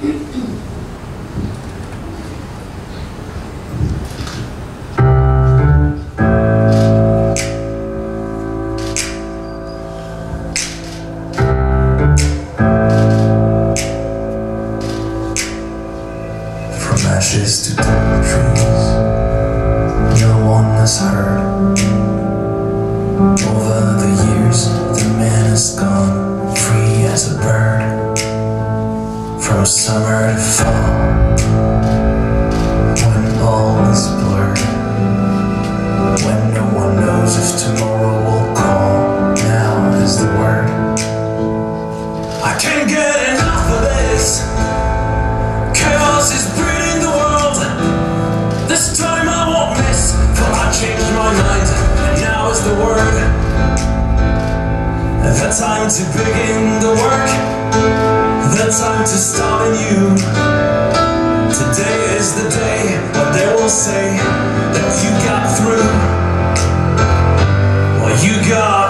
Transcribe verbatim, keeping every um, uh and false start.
From ashes to tall trees, no one has heard. Over the years, the man has gone free as a bird. From summer to fall, when all is blurred, when no one knows if tomorrow will call, now is the word. I can't get enough of this. Chaos is breeding the world. This time I won't miss, for I changed my mind, and now is the word. The time to begin the work, the time to start anew. Today is the day, but they will say that you got through. Well, you got